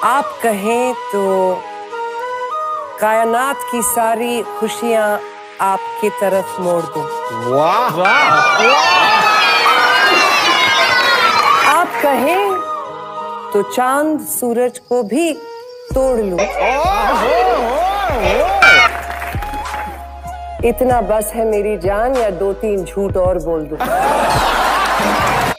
आप कहें तो कायनात की सारी खुशियां आपकी तरफ मोड़ दूं। वाह वाह। आप कहें तो चांद सूरज को भी तोड़ लूं। इतना बस है मेरी जान, या 2-3 झूठ और बोल दूं।